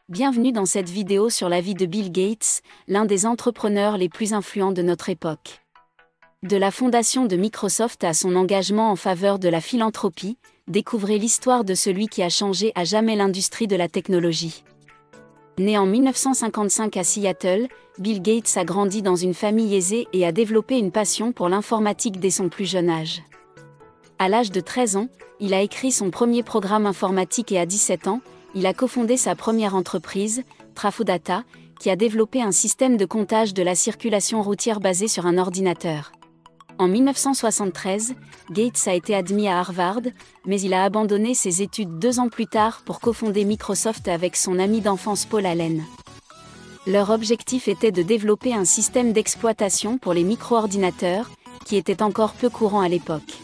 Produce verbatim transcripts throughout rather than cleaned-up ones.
Bienvenue dans cette vidéo sur la vie de Bill Gates, l'un des entrepreneurs les plus influents de notre époque. De la fondation de Microsoft à son engagement en faveur de la philanthropie, découvrez l'histoire de celui qui a changé à jamais l'industrie de la technologie. Né en mille neuf cent cinquante-cinq à Seattle, Bill Gates a grandi dans une famille aisée et a développé une passion pour l'informatique dès son plus jeune âge. À l'âge de treize ans, il a écrit son premier programme informatique et à dix-sept ans, il a cofondé sa première entreprise, Trafodata, qui a développé un système de comptage de la circulation routière basé sur un ordinateur. En mille neuf cent soixante-treize, Gates a été admis à Harvard, mais il a abandonné ses études deux ans plus tard pour cofonder Microsoft avec son ami d'enfance Paul Allen. Leur objectif était de développer un système d'exploitation pour les micro-ordinateurs, qui était encore peu courant à l'époque.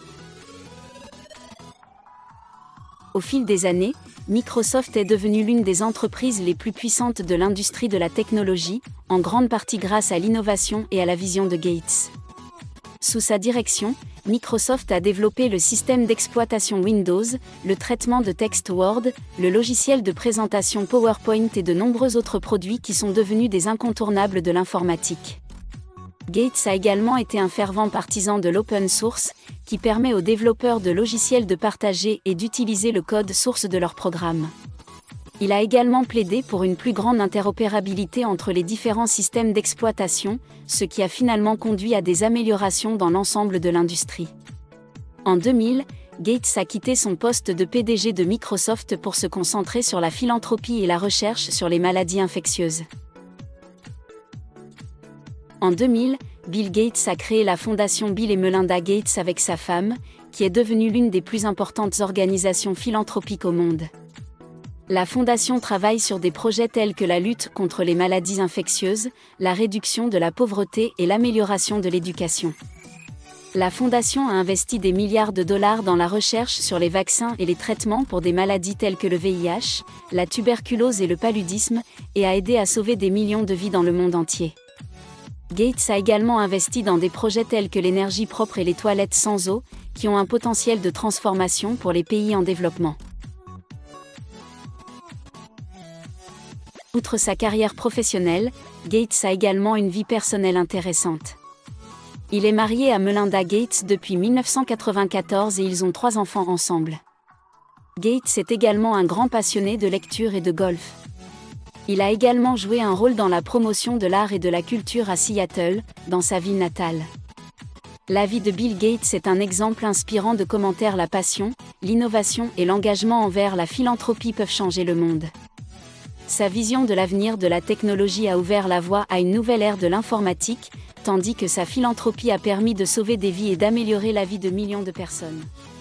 Au fil des années, Microsoft est devenue l'une des entreprises les plus puissantes de l'industrie de la technologie, en grande partie grâce à l'innovation et à la vision de Gates. Sous sa direction, Microsoft a développé le système d'exploitation Windows, le traitement de texte Word, le logiciel de présentation PowerPoint et de nombreux autres produits qui sont devenus des incontournables de l'informatique. Gates a également été un fervent partisan de l'open source, qui permet aux développeurs de logiciels de partager et d'utiliser le code source de leurs programmes. Il a également plaidé pour une plus grande interopérabilité entre les différents systèmes d'exploitation, ce qui a finalement conduit à des améliorations dans l'ensemble de l'industrie. En deux mille, Gates a quitté son poste de P D G de Microsoft pour se concentrer sur la philanthropie et la recherche sur les maladies infectieuses. En deux mille, Bill Gates a créé la fondation Bill et Melinda Gates avec sa femme, qui est devenue l'une des plus importantes organisations philanthropiques au monde. La fondation travaille sur des projets tels que la lutte contre les maladies infectieuses, la réduction de la pauvreté et l'amélioration de l'éducation. La fondation a investi des milliards de dollars dans la recherche sur les vaccins et les traitements pour des maladies telles que le V I H, la tuberculose et le paludisme, et a aidé à sauver des millions de vies dans le monde entier. Gates a également investi dans des projets tels que l'énergie propre et les toilettes sans eau, qui ont un potentiel de transformation pour les pays en développement. Outre sa carrière professionnelle, Gates a également une vie personnelle intéressante. Il est marié à Melinda Gates depuis mille neuf cent quatre-vingt-quatorze et ils ont trois enfants ensemble. Gates est également un grand passionné de lecture et de golf. Il a également joué un rôle dans la promotion de l'art et de la culture à Seattle, dans sa ville natale. La vie de Bill Gates est un exemple inspirant de comment la passion, l'innovation et l'engagement envers la philanthropie peuvent changer le monde. Sa vision de l'avenir de la technologie a ouvert la voie à une nouvelle ère de l'informatique, tandis que sa philanthropie a permis de sauver des vies et d'améliorer la vie de millions de personnes.